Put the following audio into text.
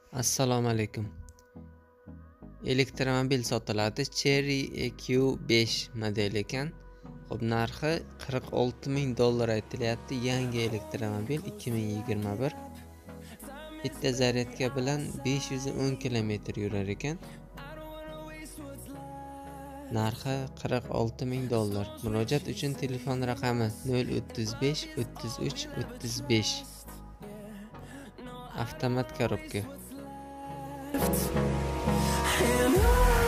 Assalomu alaykum. Elektromobil sotiladi. Chery EQ5 model ekan. Xo'p, narxi $46,000 aytilyapti. Yangi elektromobil 2021. Bitta zaryadka bilan 510 kilometr yurar ekan. Narxi $46,000. Murojaat uchun telefon raqami 035 33 35. Avtomat korobka. And